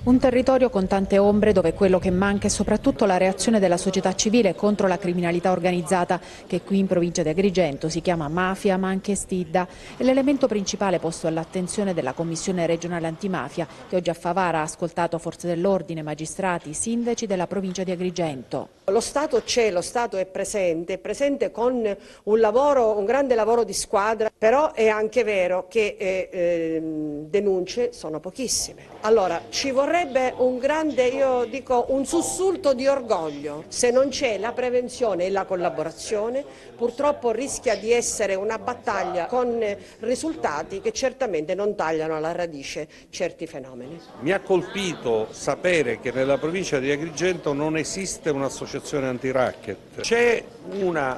Un territorio con tante ombre dove quello che manca è soprattutto la reazione della società civile contro la criminalità organizzata, che qui in provincia di Agrigento si chiama mafia ma anche stidda. È l'elemento principale posto all'attenzione della Commissione regionale antimafia, che oggi a Favara ha ascoltato forze dell'ordine, magistrati, sindaci della provincia di Agrigento. Lo Stato c'è, lo Stato è presente con un grande lavoro di squadra, però è anche vero che denunce sono pochissime. Allora ci vorrebbe un sussulto di orgoglio. Se non c'è la prevenzione e la collaborazione, purtroppo rischia di essere una battaglia con risultati che certamente non tagliano alla radice certi fenomeni. Mi ha colpito sapere che nella provincia di Agrigento non esiste un'associazione antiracket. C'è una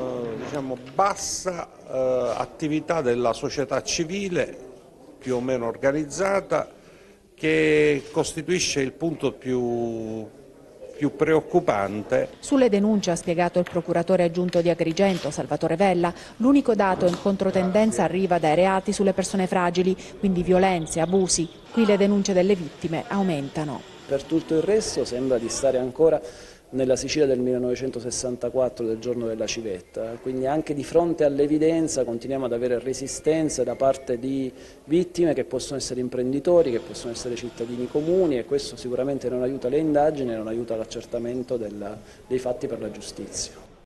bassa attività della società civile, più o meno organizzata, che costituisce il punto più preoccupante. Sulle denunce, ha spiegato il procuratore aggiunto di Agrigento, Salvatore Vella, l'unico dato in controtendenza arriva dai reati sulle persone fragili, quindi violenze, abusi. Qui le denunce delle vittime aumentano. Per tutto il resto sembra di stare ancora nella Sicilia del 1964, del giorno della civetta, quindi anche di fronte all'evidenza continuiamo ad avere resistenze da parte di vittime che possono essere imprenditori, che possono essere cittadini comuni, e questo sicuramente non aiuta le indagini e non aiuta l'accertamento dei fatti per la giustizia.